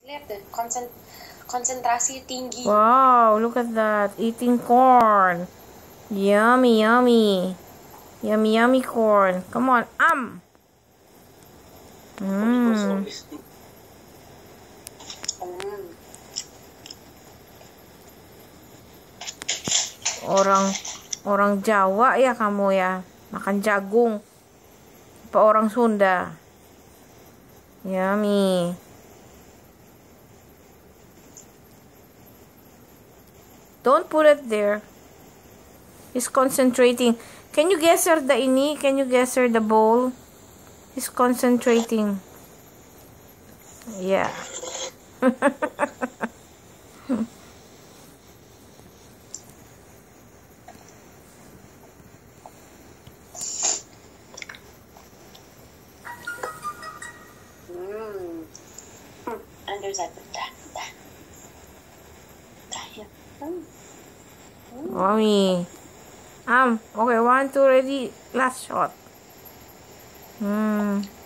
Lihat deh, konsentrasi tinggi. Wow, look at that. Eating corn. Yummy, yummy. Yummy, yummy corn. Come on, Mm. Orang Jawa ya kamu ya. Makan jagung. Apa orang Sunda? Yummy. Don't put it there. He's concentrating. Can you guess her the ini? Can you guess her the bowl? He's concentrating. Yeah. And there's that. Mommy. Okay, 1, 2, ready. Last shot.